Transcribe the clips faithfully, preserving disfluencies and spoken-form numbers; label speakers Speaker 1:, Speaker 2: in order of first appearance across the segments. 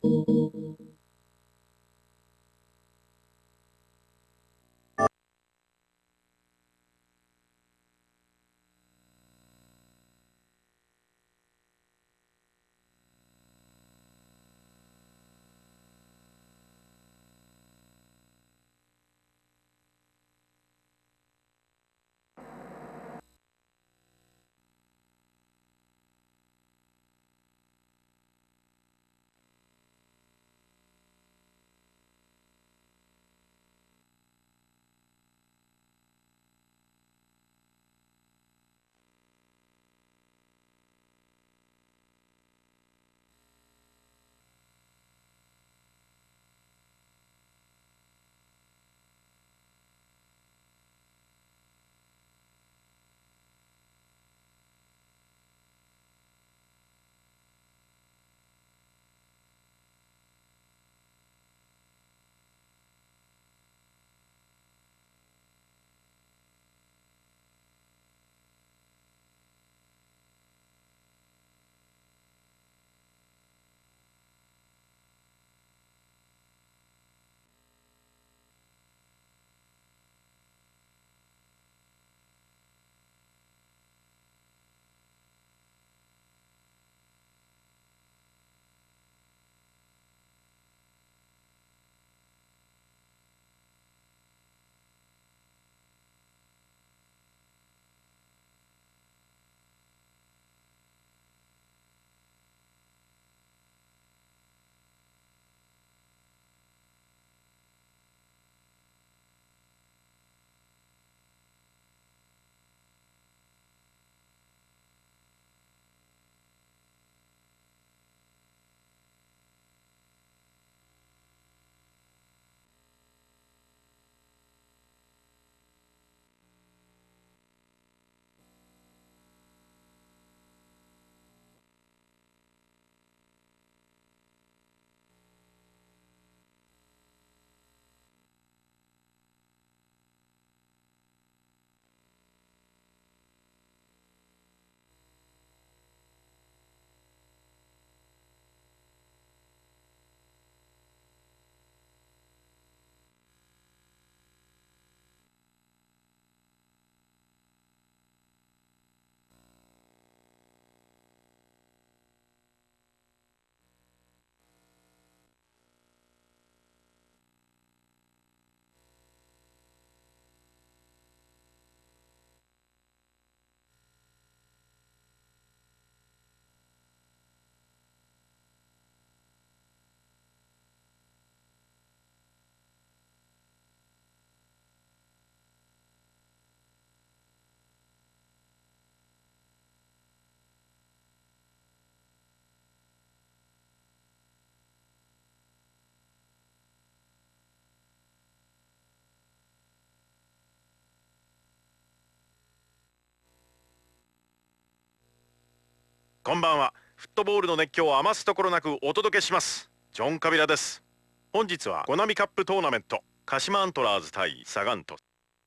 Speaker 1: こんばんは。フットボールの熱狂を余すところなくお届けします。ジョン・カビラです。本日はコナミカップトーナメント鹿島アントラーズ対サガン鳥。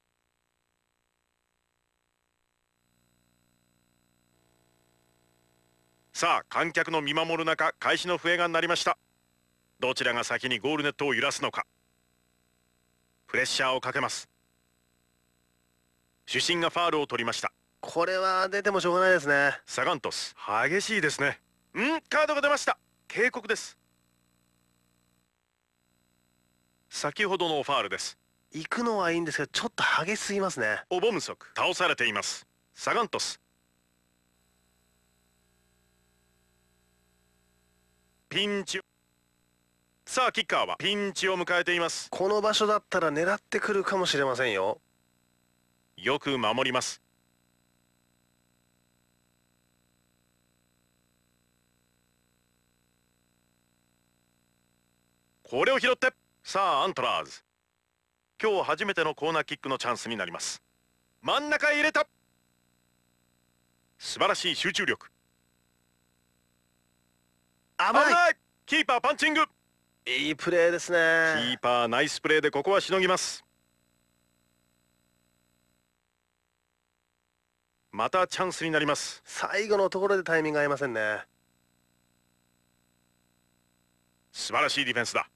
Speaker 1: さあ観客の見守る中、開始の笛が鳴りました。どちらが先にゴールネットを揺らすのか。プレッシャーをかけます。主審がファールを取りました。
Speaker 2: これは出てもしょうがないですね。
Speaker 1: サガン鳥激しいですね。んカードが出ました。警告です。先ほどのファールです。
Speaker 2: 行くのはいいんですけど、ちょっと激しすぎますね。
Speaker 1: オボムソク倒されています。サガン鳥ピンチ。さあキッカーはピンチを迎えています。
Speaker 2: この場所だったら狙ってくるかもしれませんよ。
Speaker 1: よく守ります。これを拾って、さあアントラーズ、今日初めてのコーナーキックのチャンスになります。真ん中へ入れた。素晴らしい集中力。
Speaker 2: 危ない。
Speaker 1: 危ない。キーパーパンチング。
Speaker 2: いいプレーですね。
Speaker 1: キーパーナイスプレーでここはしのぎます。またチャンスになります。
Speaker 2: 最後のところでタイミング合いませんね。
Speaker 1: 素晴らしいディフェンスだ。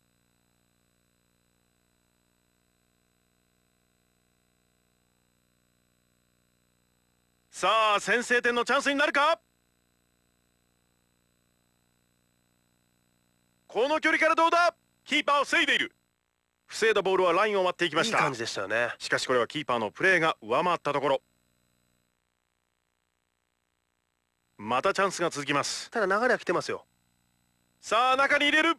Speaker 1: さあ先制点のチャンスになるか。この距離からどうだ。キーパーを防いでいる。防いだボールはラインを割っていきました。
Speaker 2: いい感じでしたよね。
Speaker 1: しかしこれはキーパーのプレーが上回ったところ。またチャンスが続きます。
Speaker 2: ただ流れは来てますよ。
Speaker 1: さあ中に入れる。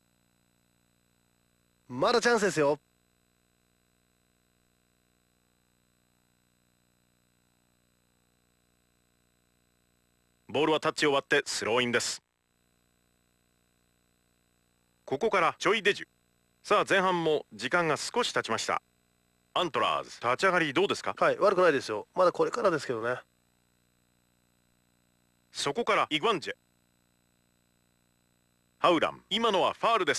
Speaker 2: まだチャンスですよ。
Speaker 1: ボールはタッチを割ってスローインです。ここからちょいデジュ。さあ前半も時間が少し経ちました。アントラーズ立ち上がりどうですか。
Speaker 2: はい、悪くないですよ。まだこれからですけどね。
Speaker 1: そこからイグアンジェ、ハウラン、今のはファールです。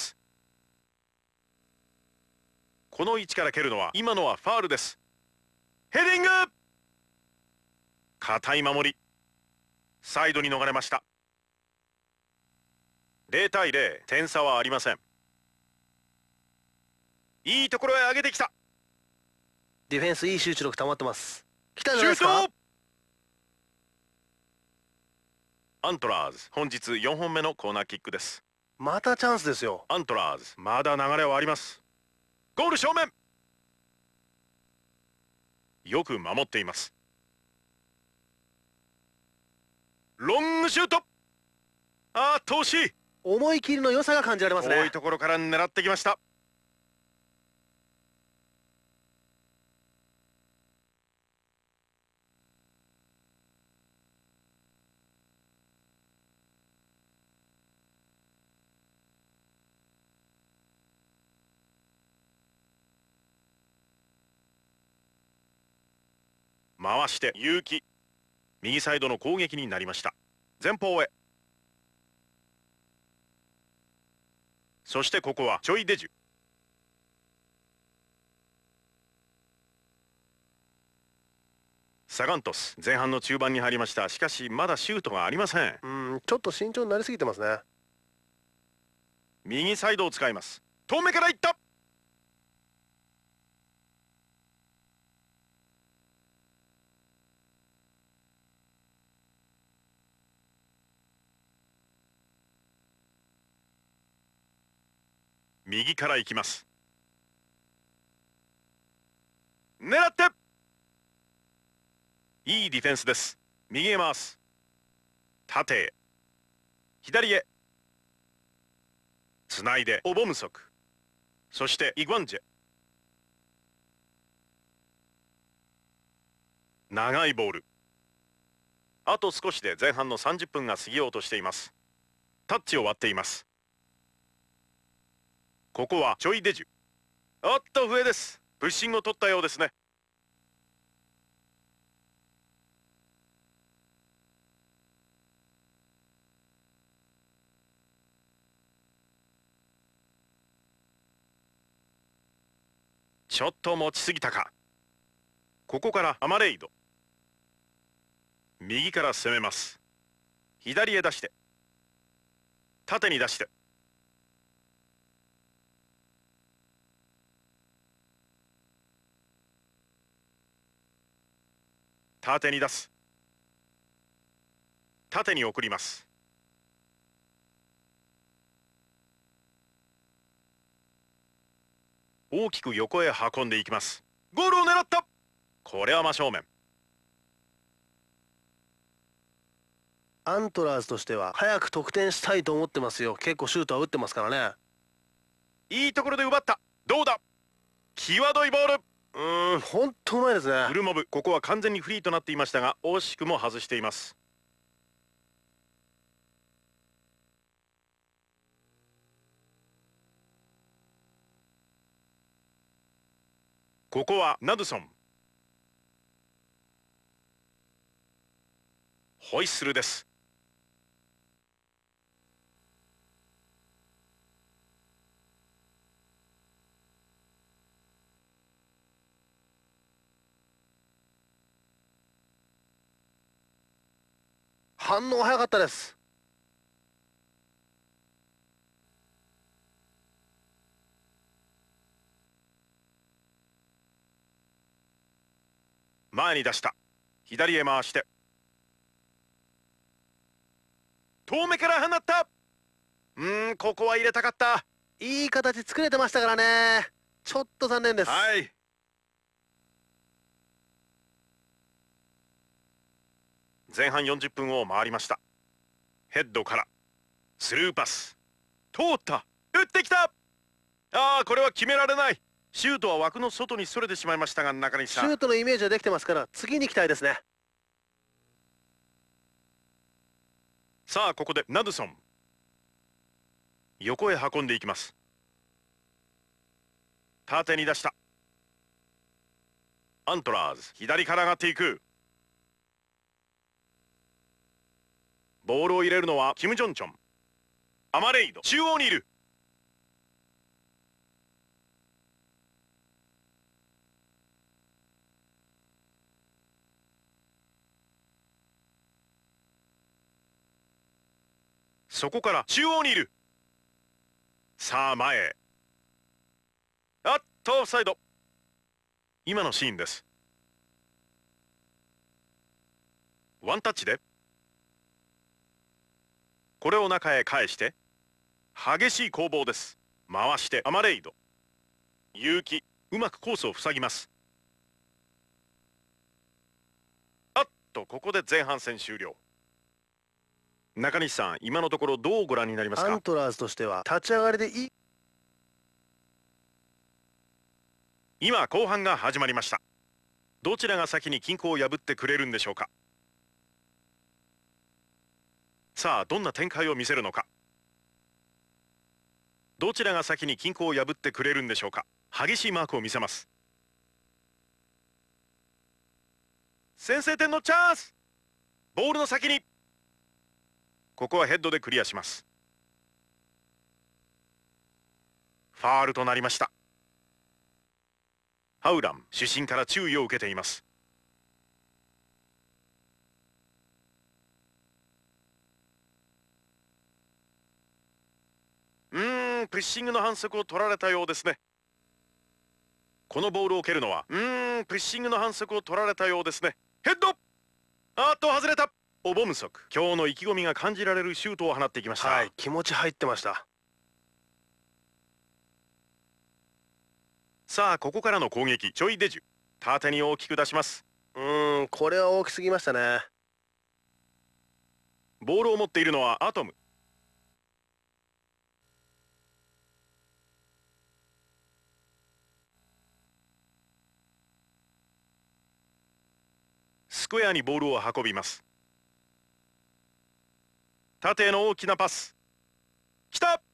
Speaker 1: この位置から蹴るのは今のはファールです。ヘディング、堅い守り、サイドに逃れました。ゼロたいゼロ、点差はありません。いいところへ上げてきた。
Speaker 2: ディフェンスいい集中力保ってます。来たんじ
Speaker 1: シュー
Speaker 2: ゃないですか。
Speaker 1: ト。アントラーズ本日よんほんめのコーナーキックです。
Speaker 2: またチャンスですよ。
Speaker 1: アントラーズまだ流れはあります。ゴール正面、よく守っています。ロングシュート、あー遠しい。
Speaker 2: 思い切りの良さが感じられますね。
Speaker 1: 遠いところから狙ってきました。回して勇気、右サイドの攻撃になりました。前方へ。そしてここはちょいデジュ。サガントス前半の中盤に入りました。しかしまだシュートがありません。
Speaker 2: うん、ちょっと慎重になりすぎてますね。
Speaker 1: 右サイドを使います。遠目からいった。右から行きます。狙って、いいディフェンスです。右へ回す。縦へ、左へ、つないでオボムソク、そしてイグアンジェ。長いボール。あと少しで前半のさんじゅっぷんが過ぎようとしています。タッチを割っています。ここはちょいデジュ。おっと笛です。プッシングを取ったようですね。ちょっと持ちすぎたか。ここからアマレイド、右から攻めます。左へ出して、縦に出して、縦に出す。縦に送ります。大きく横へ運んでいきます。ゴールを狙った。これは真正面。
Speaker 2: アントラーズとしては早く得点したいと思ってますよ。結構シュートは打ってますからね。
Speaker 1: いいところで奪った。どうだ。際どいボール。
Speaker 2: うーん、本当うまいですね。
Speaker 1: ウルモブ、ここは完全にフリーとなっていましたが惜しくも外しています。ここはナドゥソン、ホイッスルです。
Speaker 2: 反応早かったです。
Speaker 1: 前に出した。左へ回して。遠目から放った。うーん、ここは入れたかった。
Speaker 2: いい形作れてましたからね。ちょっと残念です。
Speaker 1: はい。前半よんじゅっぷんを回りました。ヘッドからスルーパス通った。打ってきた。ああ、これは決められない。シュートは枠の外にそれてしまいましたが、中西さん、
Speaker 2: シュートのイメージはできてますから、次に期待ですね。
Speaker 1: さあここでナドソン、横へ運んでいきます。縦に出した。アントラーズ、左から上がっていく。ボールを入れるのはキム・ジョンチョン。アマレイド、中央にいる。そこから中央にいる。さあ前へ。あっとオフサイド。今のシーンです。ワンタッチでこれを中へ返して、激しい攻防です。回してアマレイド、勇気、うまくコースを塞ぎます。あっとここで前半戦終了。中西さん、今のところどうご覧になりますか？
Speaker 2: アントラーズとしては立ち上がりでいい。
Speaker 1: 今後半が始まりました。どちらが先に均衡を破ってくれるんでしょうか。さあどんな展開を見せるのか。どちらが先に均衡を破ってくれるんでしょうか。激しいマークを見せます。先制点のチャンス。ボールの先に。ここはヘッドでクリアします。ファールとなりました。ハウラン、主審から注意を受けています。うーん、プッシングの反則を取られたようですね。このボールを蹴るのはうーんプッシングの反則を取られたようですね。ヘッド、あーっと外れた。オボムソク、今日の意気込みが感じられるシュートを放っていきました。
Speaker 2: はい、気持ち入ってました。
Speaker 1: さあここからの攻撃、チョイデジュ、縦に大きく出します。
Speaker 2: うーん、これは大きすぎましたね。
Speaker 1: ボールを持っているのはアトム。スクエアにボールを運びます。縦への大きなパス、きた。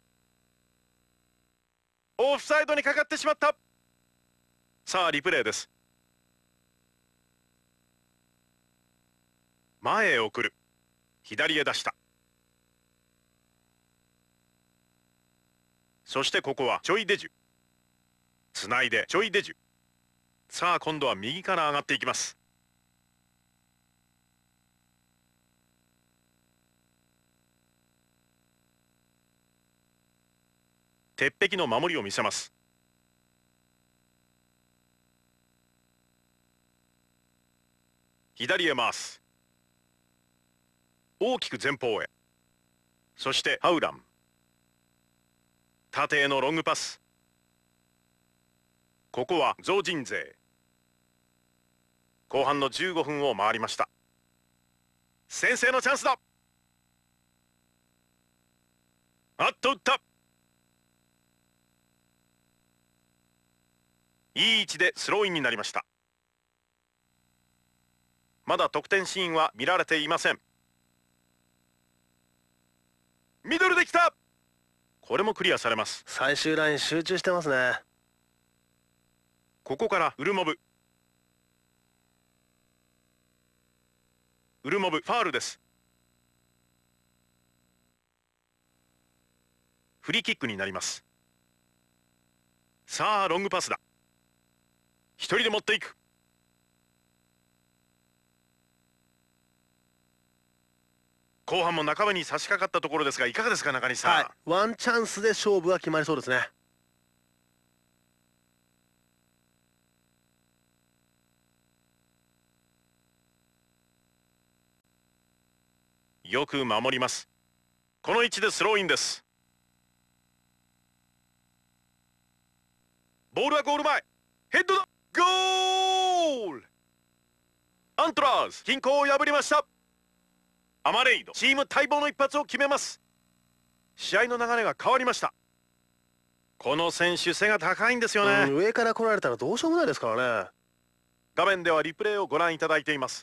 Speaker 1: オフサイドにかかってしまった。さあリプレイです。前へ送る、左へ出した。そしてここはチョイデジュ、つないでチョイデジュ。さあ今度は右から上がっていきます。鉄壁の守りを見せます。左へ回す。大きく前方へ。そしてハウラン、縦へのロングパス。ここはゾウジン勢。後半のじゅうごふんを回りました。先制のチャンスだ。あっと打った。いい位置でスローインになりました。まだ得点シーンは見られていません。ミドルできた。これもクリアされます。
Speaker 2: 最終ライン集中してますね。
Speaker 1: ここからウルモブ。ウルモブファールです。フリーキックになります。さあロングパスだ。一人で持っていく。後半も半ばに差し掛かったところですが、いかがですか中西さん。
Speaker 2: はい、ワンチャンスで勝負が決まりそうですね。
Speaker 1: よく守ります。この位置でスローインです。ボールはゴール前。ヘッドだ。ゴール。アントラーズ均衡を破りました。アマレイドチーム待望の一発を決めます。試合の流れが変わりました。この選手背が高いんですよね。
Speaker 2: 上から来られたらどうしようもないですからね。
Speaker 1: 画面ではリプレイをご覧いただいています。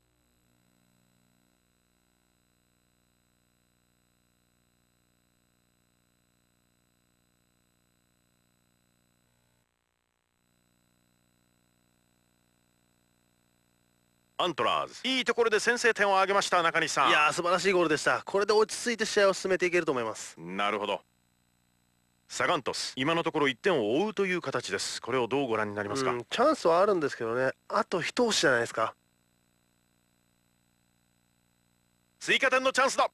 Speaker 1: アントラーズいいところで先制点を挙げました。中西さん、
Speaker 2: いやー素晴らしいゴールでした。これで落ち着いて試合を進めていけると思います。
Speaker 1: なるほど。サガン鳥栖今のところいってんを追うという形です。これをどうご覧になりますか？
Speaker 2: うん、チャンスはあるんですけどね、あと一押しじゃないですか。
Speaker 1: 追加点のチャンスだ。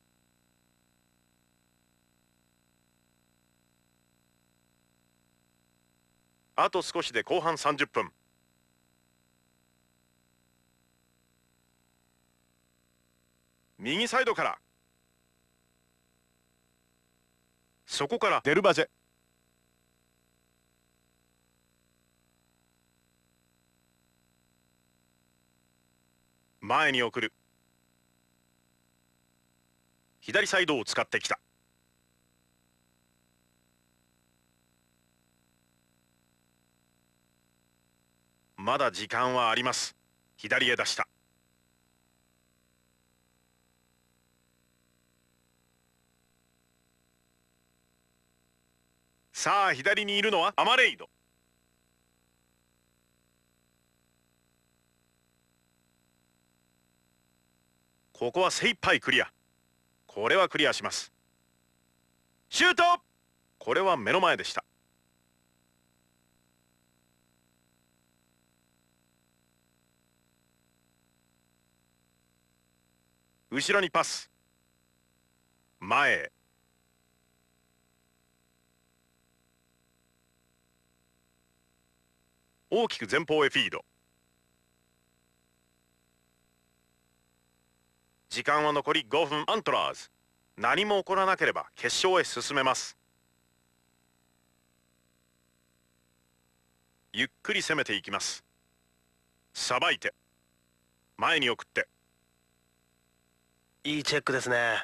Speaker 1: あと少しで後半さんじゅっぷん。右サイドから、そこからデルバジェ。前に送る。左サイドを使ってきた。まだ時間はあります。左へ出した。さあ左にいるのはアマレイド。ここは精一杯クリア。これはクリアします。シュート。これは目の前でした。後ろにパス。前へ。大きく前方へフィード。時間は残りごふん。アントラーズ何も起こらなければ決勝へ進めます。ゆっくり攻めていきます。さばいて前に送って。
Speaker 2: いいチェックですね。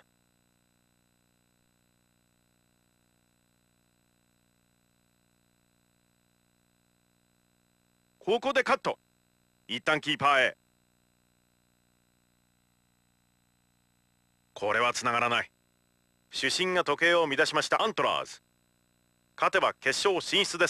Speaker 1: ここでカット。一旦キーパーへ。これはつながらない。主審が時計を乱しました。アントラーズ勝てば決勝進出です。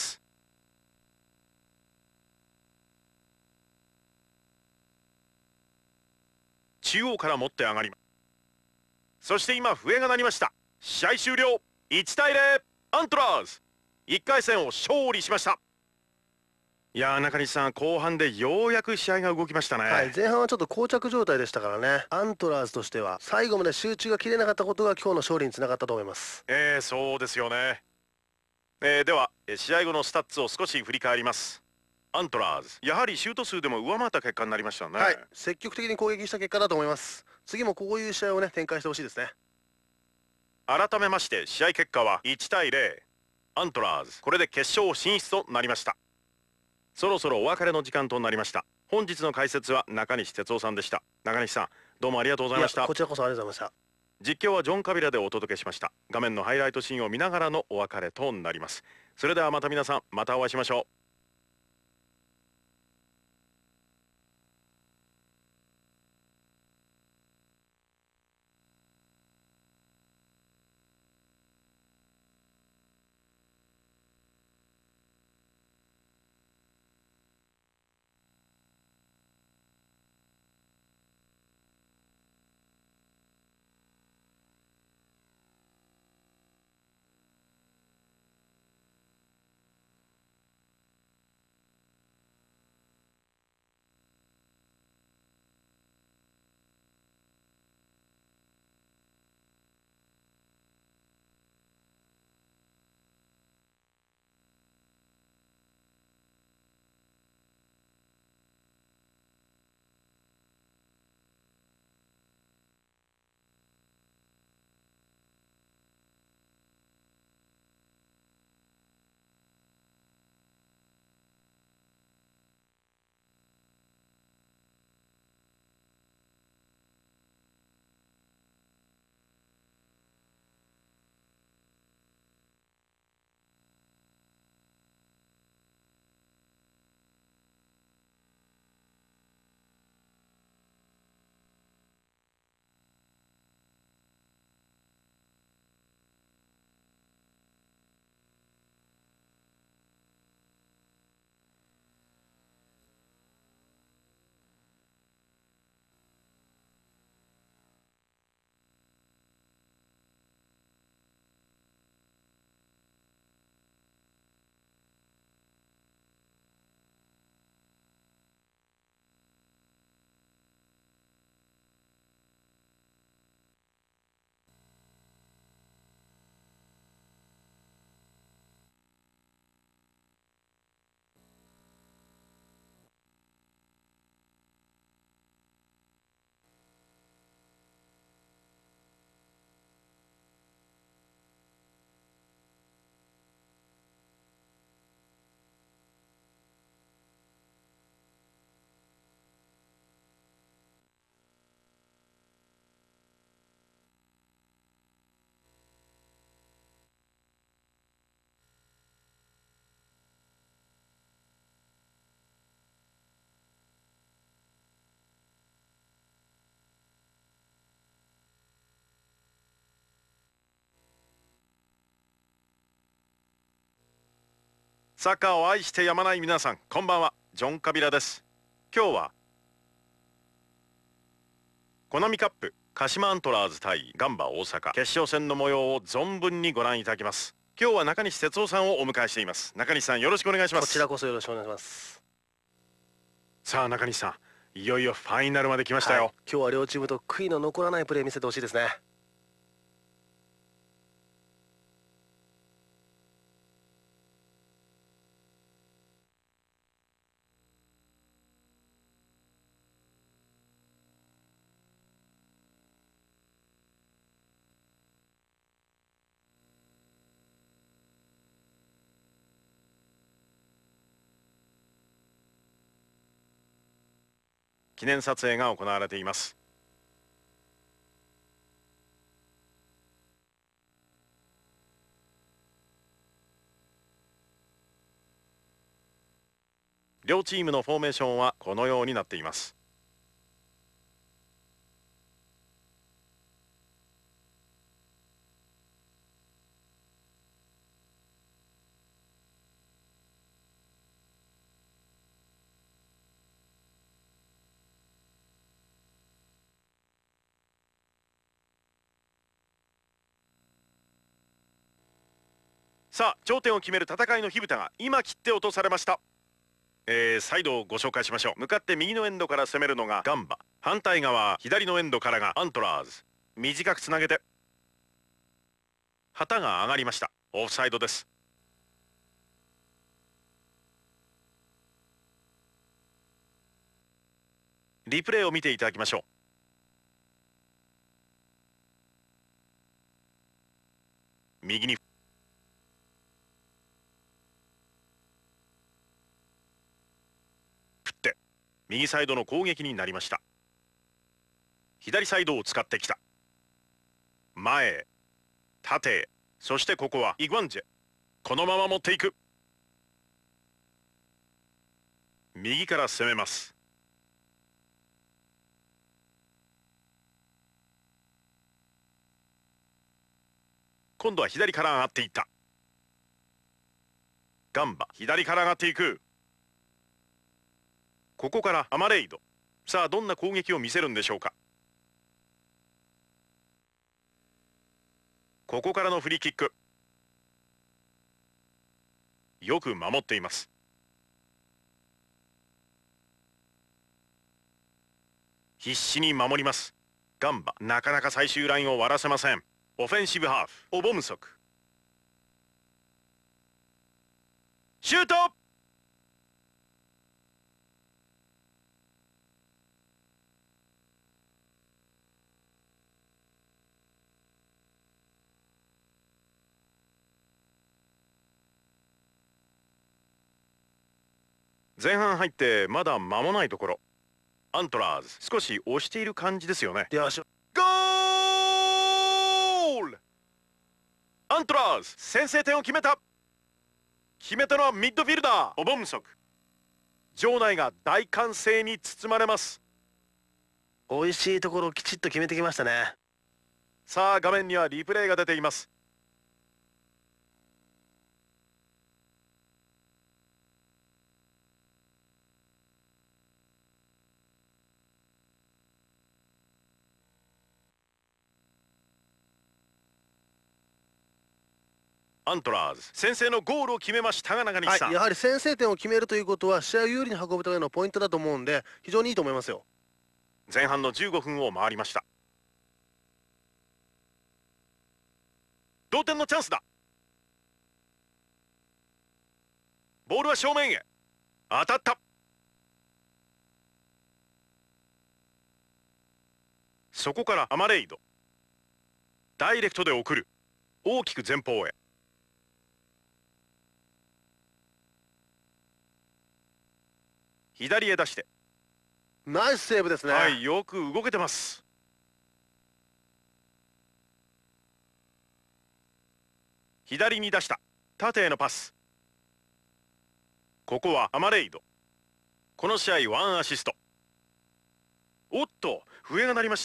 Speaker 1: 中央から持って上がります。そして今笛が鳴りました。試合終了。いちたいゼロ。アントラーズいっかい戦を勝利しました。いやー中西さん、後半でようやく試合が動きましたね。
Speaker 2: はい、前半はちょっと膠着状態でしたからね。アントラーズとしては最後まで集中が切れなかったことが今日の勝利につながったと思います。
Speaker 1: えー、そうですよね。えー、では試合後のスタッツを少し振り返ります。アントラーズやはりシュート数でも上回った結果になりましたね。
Speaker 2: はい、積極的に攻撃した結果だと思います。次もこういう試合をね展開してほしいですね。
Speaker 1: 改めまして試合結果はいちたいゼロ。アントラーズこれで決勝進出となりました。そろそろお別れの時間となりました。本日の解説は中西哲夫さんでした。中西さんどうもありがとうございました。
Speaker 2: こちらこそありがとうございました。
Speaker 1: 実況はジョン・カビラでお届けしました。画面のハイライトシーンを見ながらのお別れとなります。それではまた皆さんまたお会いしましょう。 サッカーを愛してやまない皆さん、こんばんは。ジョン・カビラです。今日はコナミカップ鹿島アントラーズ対ガンバ大阪決勝戦の模様を存分にご覧いただきます。今日は中西哲夫さんをお迎えしています。中西さん、よろしくお願いします。
Speaker 2: こちらこそよろしくお願いします。
Speaker 1: さあ中西さん、いよいよファイナルまで来ましたよ。
Speaker 2: はい、今日は両チームと悔いの残らないプレー見せてほしいですね。
Speaker 1: 記念撮影が行われています。両チームのフォーメーションはこのようになっています。さあ頂点を決める戦いの火蓋が今切って落とされました。えー、再度ご紹介しましょう。向かって右のエンドから攻めるのがガンバ、反対側左のエンドからがアントラーズ。短くつなげて旗が上がりました。オフサイドです。リプレイを見ていただきましょう。右に右サイドの攻撃になりました。左サイドを使ってきた。前へ縦へ、そしてここはイグアンジェ。このまま持っていく。右から攻めます。今度は左から上がっていった。ガンバ左から上がっていく。ここからアマレイド。さあどんな攻撃を見せるんでしょうか。ここからのフリーキック、よく守っています。必死に守ります。ガンバなかなか最終ラインを割らせません。オフェンシブハーフオボムソク、シュート。前半入ってまだ間もないところ、アントラーズ少し押している感じですよね。
Speaker 2: よし、
Speaker 1: ゴール。アントラーズ先制点を決めた。決めたのはミッドフィルダーオボムソク。場内が大歓声に包まれます。
Speaker 2: 美味しいところをきちっと決めてきましたね。
Speaker 1: さあ画面にはリプレイが出ています。アントラーズ先制のゴールを決めましたが、中西さん、
Speaker 2: はい、やはり先制点を決めるということは試合を有利に運ぶためのポイントだと思うんで、非常にいいと思いますよ。
Speaker 1: 前半のじゅうごふんを回りました。同点のチャンスだ。ボールは正面へ当たった。そこからアマレイドダイレクトで送る。大きく前方へ。左へ出して、
Speaker 2: ナイスセーブですね。
Speaker 1: はい、よく動けてます。左に出した。縦へのパス。ここはアマレイド。この試合ワンアシスト。おっと笛が鳴りました。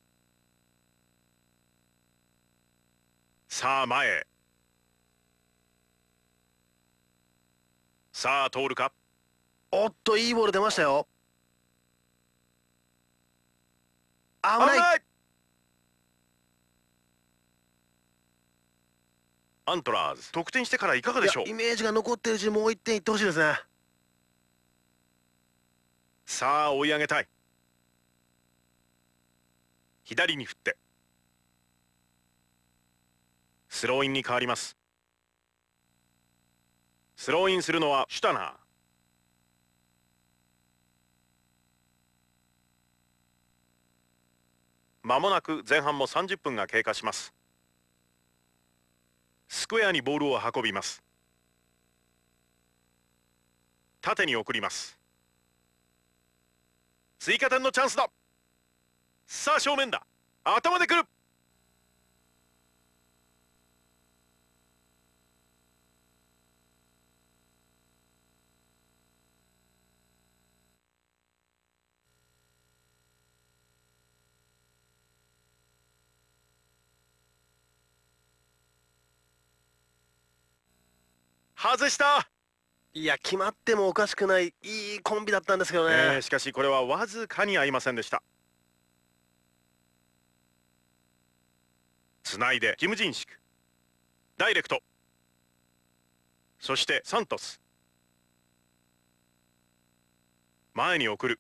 Speaker 1: さあ前へ。 さあ通るか。
Speaker 2: おっと、いいボール出ましたよ。危
Speaker 1: 危
Speaker 2: ない。
Speaker 1: ない。アントラーズ得点してからいかがでしょう。
Speaker 2: いやイメージが残ってるうちにもういってんいってほしいですね。
Speaker 1: さあ追い上げたい。左に振ってスローインに変わります。スローインするのはシュタナー。まもなく前半もさんじゅっぷんが経過します。スクエアにボールを運びます。縦に送ります。追加点のチャンスだ。さあ正面だ。頭で来る。外した。
Speaker 2: いや、決まってもおかしくないいいコンビだったんですけどね。
Speaker 1: えーしかしこれはわずかに合いませんでした。つないでキム・ジンシク、ダイレクト、そしてサントス、前に送る。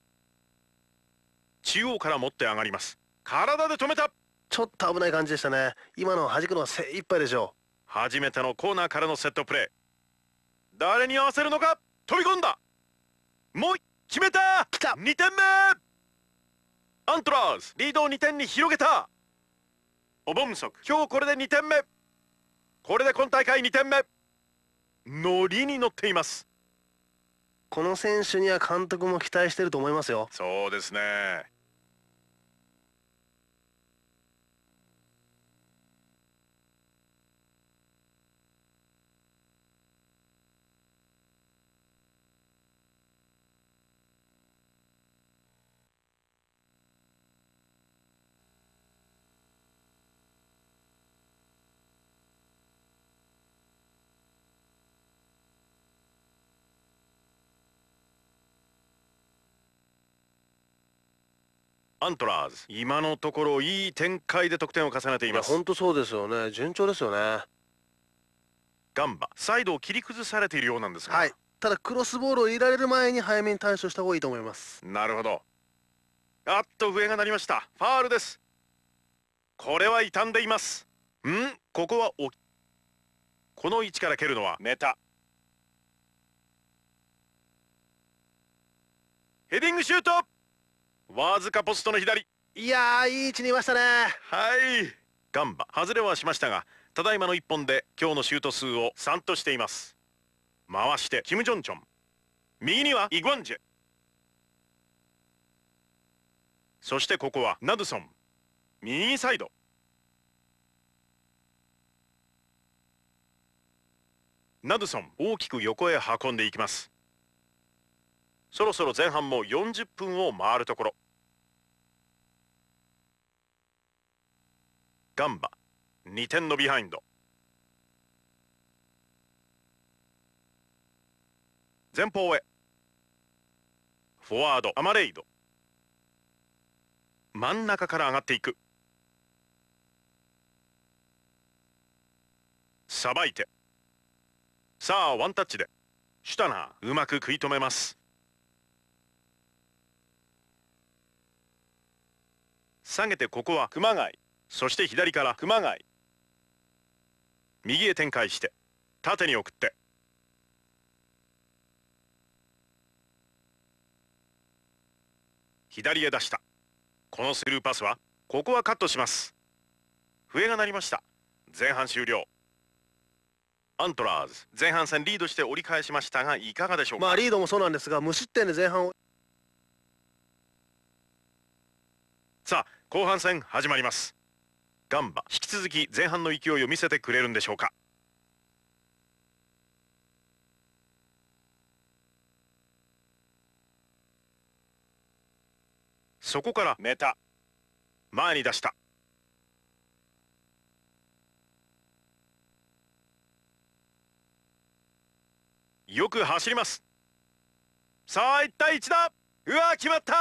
Speaker 1: 中央から持って上がります。体で止めた。
Speaker 2: ちょっと危ない感じでしたね。今の弾くのは精一杯でしょ
Speaker 1: 初めてのコーナーからのセットプレー。誰に合わせるのか。飛び込んだ。もう決めた。
Speaker 2: 来た。
Speaker 1: にてんめ。アントラーズリードをにてんに広げた。オボムソク今日これでにてんめ。これで今大会にてんめ。ノリに乗っています。
Speaker 2: この選手には監督も期待してると思いますよ。
Speaker 1: そうですね。アントラーズ今のところいい展開で得点を重ねています。
Speaker 2: 本当そうですよね。順調ですよね。
Speaker 1: ガンバサイドを切り崩されているようなんですが、
Speaker 2: はい。ただクロスボールを入れられる前に早めに対処した方がいいと思います。
Speaker 1: なるほど。あっと笛が鳴りました。ファールです。これは傷んでいます。んここはおこの位置から蹴るのはメタ。ヘディングシュート。わずかポストの左。
Speaker 2: いやー、いい位置にいましたね。
Speaker 1: はい。ガンバ外れはしましたが、ただいまのいっぽんで今日のシュート数をさんとしています。回してキム・ジョンチョン、右にはイグワンジェ、そしてここはナドゥソン、右サイド。ナドゥソン大きく横へ運んでいきます。そろそろ前半もよんじゅっぷんを回るところ。ガンバにてんのビハインド。前方へフォワードアマレイド、真ん中から上がっていく。さばいて、さあワンタッチでシュタナーうまく食い止めます。下げてここは熊谷、そして左から熊谷、右へ展開して縦に送って左へ出した。このスルーパスはここはカットします。笛が鳴りました。前半終了。アントラーズ前半戦リードして折り返しましたがいかがでしょうか。
Speaker 2: まあリードもそうなんですが、無失点で前半を。
Speaker 1: さあ後半戦始まります。ガンバ引き続き前半の勢いを見せてくれるんでしょうか。そこからメタ前に出した。 よく走ります。さあいち対いちだ。うわ決まった。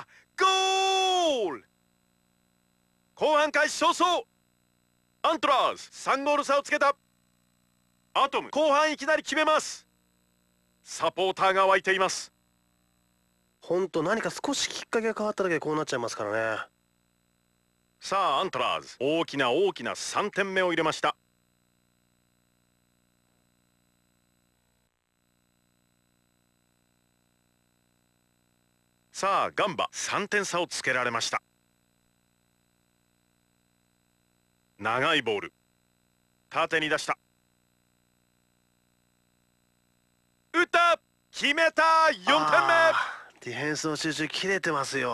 Speaker 1: ゴール。後半開始早々、アントラーズさんゴール差をつけた。アトム後半いきなり決めます。サポーターが湧いています。
Speaker 2: ほんと何か少しきっかけが変わっただけでこうなっちゃいますからね。
Speaker 1: さあアントラーズ大きな大きなさんてんめを入れました。さあガンバさんてん差をつけられました。長いボール縦に出した。打った。決めた。よんてんめ。
Speaker 2: ディフェンスの集中切れてますよ。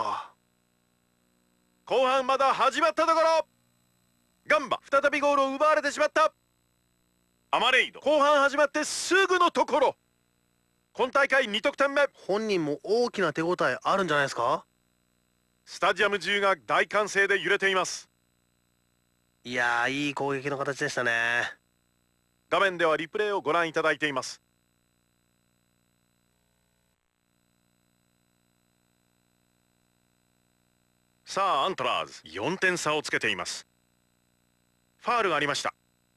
Speaker 1: 後半まだ始まったところ。ガンバ再びゴールを奪われてしまった。アマレイド後半始まってすぐのところ。今大会に得点目。
Speaker 2: 本人も大きな手応えあるんじゃないですか。
Speaker 1: スタジアム中が大歓声で揺れています。
Speaker 2: いやー、いい攻撃の形でしたね。
Speaker 1: 画面ではリプレイをご覧いただいています。さあアントラーズよんてん差をつけています。ファールがありました。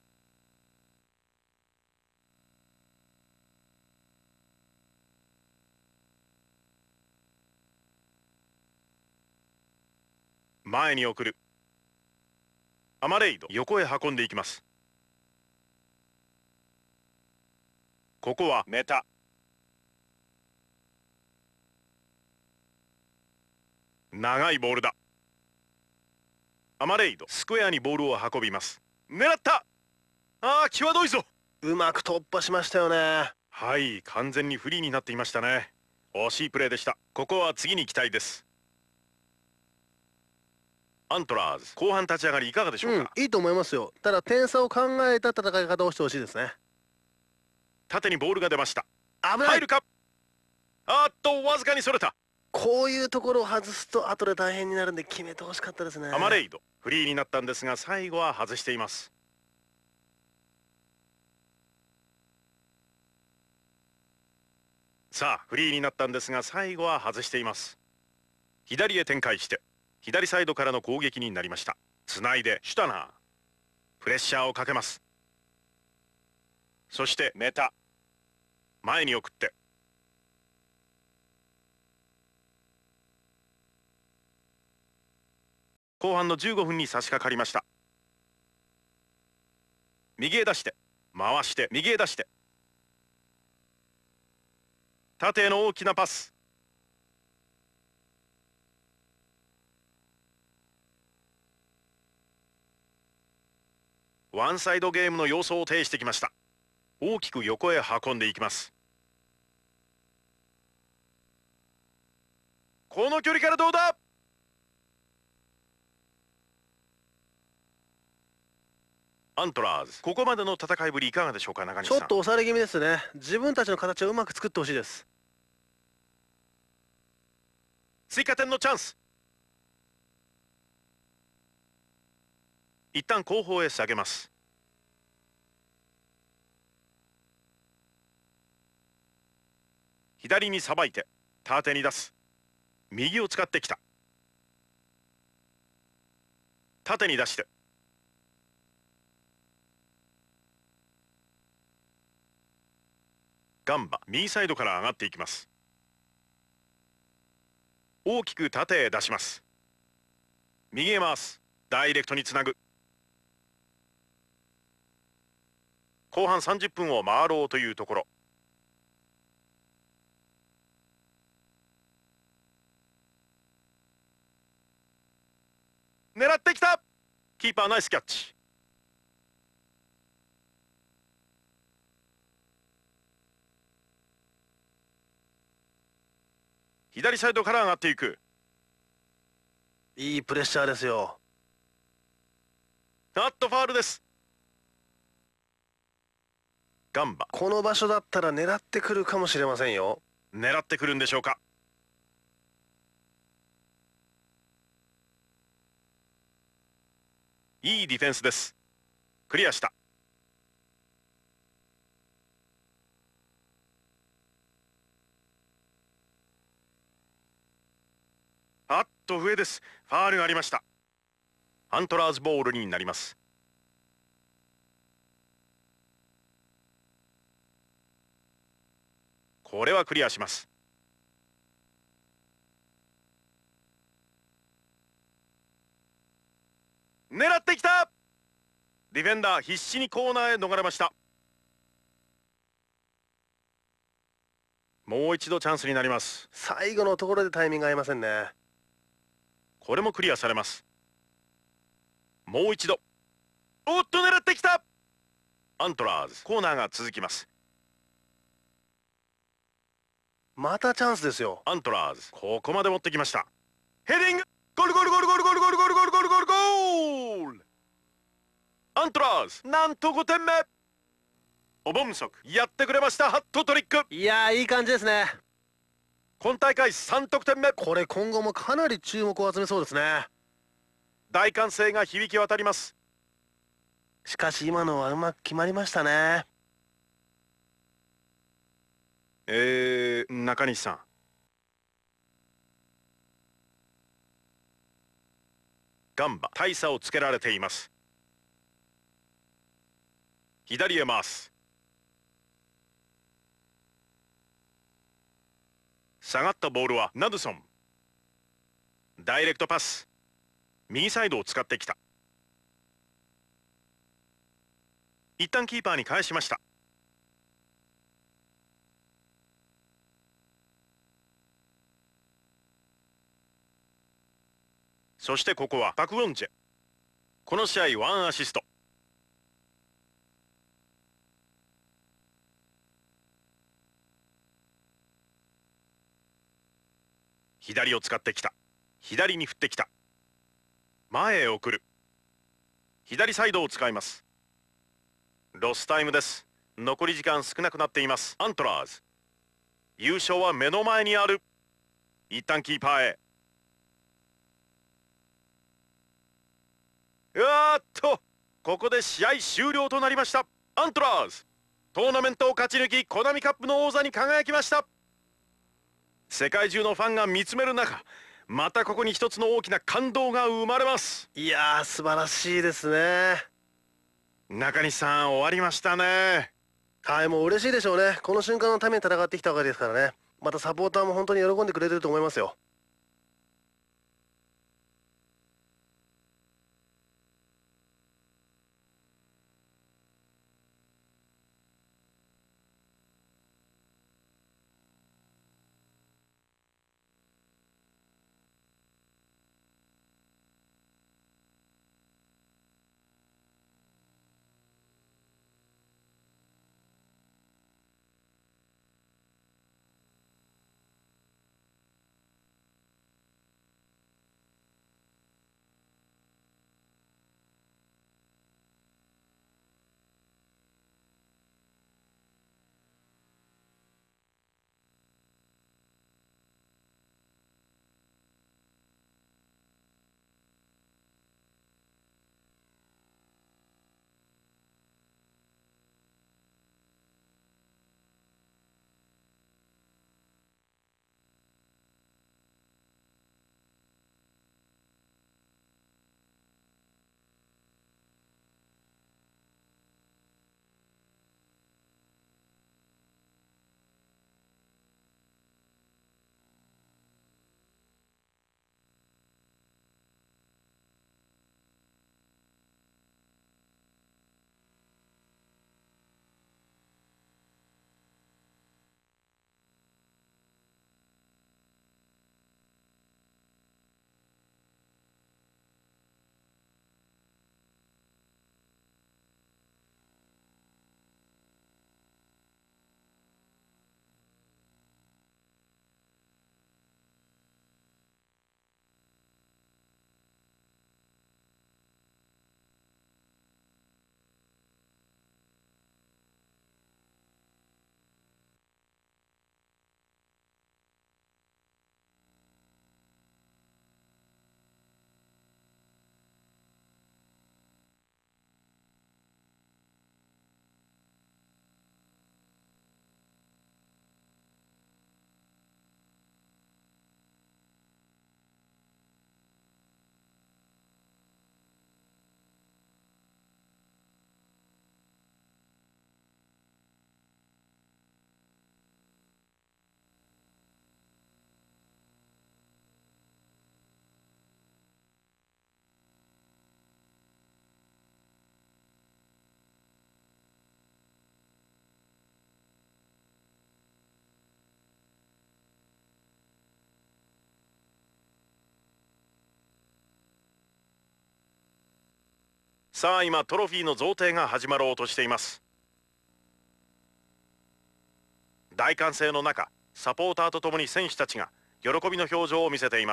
Speaker 1: 前に送る。アマレイド横へ運んでいきます。ここはメタ。長いボールだ。アマレイドスクエアにボールを運びます。狙った。ああ際どいぞ。
Speaker 2: うまく突破しましたよね。
Speaker 1: はい、完全にフリーになっていましたね。惜しいプレーでした。ここは次に期待です。アントラーズ後半立ち上がりいかがでしょうか。
Speaker 2: うん、いいと思いますよ。ただ点差を考えた戦い方をしてほしいですね。
Speaker 1: 縦にボールが出ました。
Speaker 2: 危ない。
Speaker 1: 入るか。あーっとわずかにそれた。
Speaker 2: こういうところを外すと後で大変になるんで決めてほしかったですね。
Speaker 1: アマレイドフリーになったんですが最後は外しています。さあフリーになったんですが最後は外しています。左へ展開して左サイドからの攻撃になりました。つないでシュタナープレッシャーをかけます。そしてメタ前に送って後半のじゅうごふんに差し掛かりました。右へ出して回して右へ出して縦への大きなパス。ワンサイドゲームの様相を呈してきました。大きく横へ運んでいきます。この距離からどうだ。アントラーズここまでの戦いぶりいかがでしょうか。中西さん
Speaker 2: ちょっと押され気味ですね。自分たちの形をうまく作ってほしいです。
Speaker 1: 追加点のチャンス。一旦後方へ下げます。左にさばいて縦に出す。右を使ってきた。縦に出してガンバ右サイドから上がっていきます。大きく縦へ出します。右へ回す。ダイレクトにつなぐ。後半さんじゅっぷんを回ろうというところ。狙ってきた。キーパーナイスキャッチ。左サイドから上がっていく。
Speaker 2: いいプレッシャーですよ。
Speaker 1: あっとファールです。ガンバ
Speaker 2: この場所だったら狙ってくるかもしれませんよ。
Speaker 1: 狙ってくるんでしょうか。いいディフェンスです。クリアした。 あっと笛です。ファールがありました。アントラーズボールになります。これはクリアします。狙ってきた。ディフェンダー必死にコーナーへ逃れました。もう一度チャンスになります。
Speaker 2: 最後のところでタイミング合いませんね。
Speaker 1: これもクリアされます。もう一度。おっと狙ってきた。アントラーズコーナーが続きます。
Speaker 2: またチャンスですよ。
Speaker 1: アントラーズここまで持ってきました。ヘディング。ゴールゴールゴールゴールゴールゴールゴールゴールゴールゴールゴール。アントラーズなんとごてんめ。お盆足やってくれました。ハットトリック。
Speaker 2: いやー、いい感じですね。
Speaker 1: 今大会さん得点目。
Speaker 2: これ今後もかなり注目を集めそうですね。
Speaker 1: 大歓声が響き渡ります。
Speaker 2: しかし今のはうまく決まりましたね。
Speaker 1: えー、中西さん、ガンバ大差をつけられています。左へ回す。下がったボールはナドソン。ダイレクトパス。右サイドを使ってきた。一旦キーパーに返しました。そしてここはパク・ウォンジェ。この試合ワンアシスト。左を使ってきた。左に振ってきた。前へ送る。左サイドを使います。ロスタイムです。残り時間少なくなっています。アントラーズ優勝は目の前にある。一旦キーパーへ。うわーっとここで試合終了となりました。アントラーズトーナメントを勝ち抜きコナミカップの王座に輝きました。世界中のファンが見つめる中、またここに一つの大きな感動が生まれます。
Speaker 2: いやー、素晴らしいですね。
Speaker 1: 中西さん終わりましたね。
Speaker 2: はい、もう嬉しいでしょうね。この瞬間のために戦ってきたわけですからね。またサポーターも本当に喜んでくれてると思いますよ。
Speaker 1: さあ今トロフィーの贈呈が始まろうとしています。大歓声の中、サポーターとともに選手たちが喜びの表情を見せています。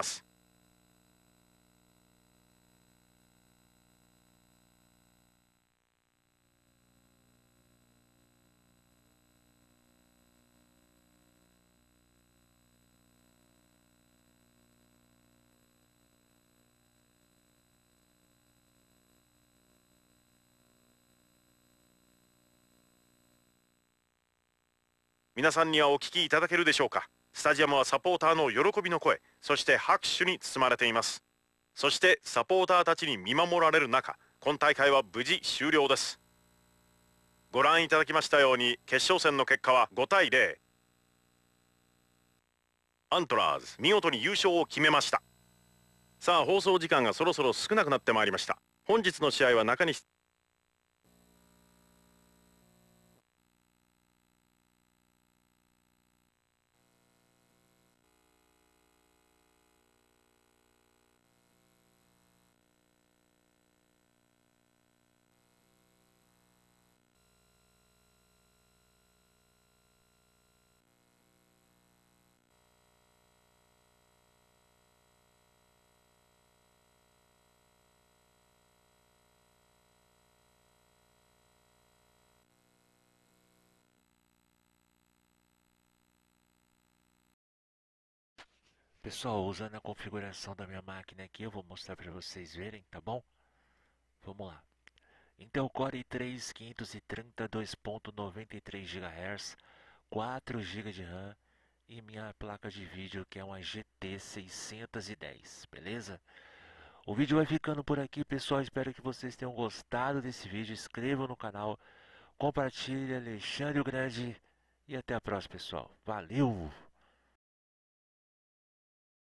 Speaker 1: 皆さんにはお聞きいただけるでしょうか。スタジアムはサポーターの喜びの声、そして拍手に包まれています。そしてサポーターたちに見守られる中、今大会は無事終了です。ご覧いただきましたように決勝戦の結果はごたいゼロ。アントラーズ見事に優勝を決めました。さあ放送時間がそろそろ少なくなってまいりました。本日の試合は中西
Speaker 3: Pessoal, usando a configuração da minha máquina aqui, eu vou mostrar para vocês verem, tá bom? Vamos lá. Intel Core i três quinhentos e trinta, dois ponto noventa e três gigahertz, quatro gigas de RAM e minha placa de vídeo que é uma G T seiscentos e dez, beleza? O vídeo vai ficando por aqui, pessoal. Espero que vocês tenham gostado desse vídeo. Inscrevam no canal, compartilhe. Alexandre o Grande e até a próxima, pessoal. Valeu!